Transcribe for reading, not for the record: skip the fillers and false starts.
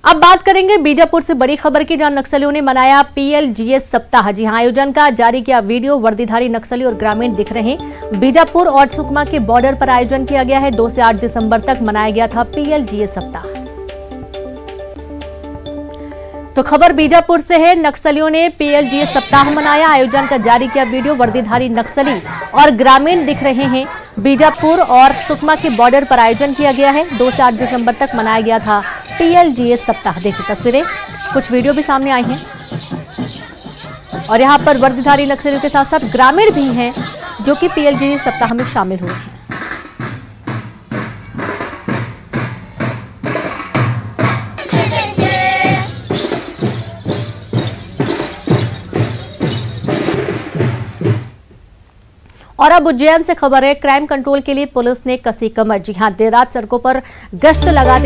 अब बात करेंगे बीजापुर से बड़ी खबर की, जहां नक्सलियों ने मनाया पीएलजीएस सप्ताह। जी हां, आयोजन का जारी किया वीडियो। वर्दीधारी नक्सली और ग्रामीण दिख रहे हैं। बीजापुर और सुकमा के बॉर्डर पर आयोजन किया गया है। 2 से 8 दिसंबर तक मनाया गया था पीएलजीएस सप्ताह। तो खबर बीजापुर से है। नक्सलियों ने पीएलजीएस सप्ताह मनाया। आयोजन का जारी किया वीडियो। वर्दीधारी नक्सली और ग्रामीण दिख रहे हैं। बीजापुर और सुकमा के बॉर्डर पर आयोजन किया गया है। 2 से 8 दिसंबर तक मनाया गया था पीएलजीएस सप्ताह। देखिए तस्वीरें, कुछ वीडियो भी सामने आई हैं और यहां पर वर्दीधारी नक्सलियों के साथ साथ ग्रामीण भी हैं जो कि पीएलजीएस सप्ताह में शामिल हुए हैं। और अब उज्जैन से खबर है। क्राइम कंट्रोल के लिए पुलिस ने कसी कमर। जी हां, देर रात सड़कों पर गश्त लगाते